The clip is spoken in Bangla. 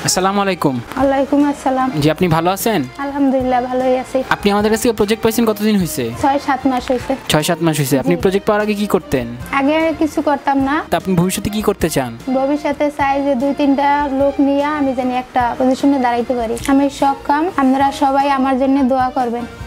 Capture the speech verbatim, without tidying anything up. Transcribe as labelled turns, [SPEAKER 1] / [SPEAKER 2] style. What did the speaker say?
[SPEAKER 1] আসসালামু আলাইকুম।
[SPEAKER 2] ওয়ালাইকুম আসসালাম।
[SPEAKER 1] জি, আপনি ভালো আছেন?
[SPEAKER 2] আলহামদুলিল্লাহ ভালোই আছি।
[SPEAKER 1] আপনি আমাদের কাছে প্রজেক্ট পাইছেন কতদিন হয়েছে?
[SPEAKER 2] ছয় সাত মাস হয়েছে।
[SPEAKER 1] ছয় সাত মাস হয়েছে। আপনি প্রজেক্ট পাওয়ার আগে কি করতেন?
[SPEAKER 2] আগে কিছু করতাম না।
[SPEAKER 1] তা আপনি ভবিষ্যতে কি করতে চান?
[SPEAKER 2] ভবিষ্যতে চাই যে দুই তিনটা লোক নিয়ে আমি জানি একটা পজিশনে দাঁড়াইতে পারি। আমি সক্ষম, আপনারা সবাই আমার জন্য দোয়া করবেন।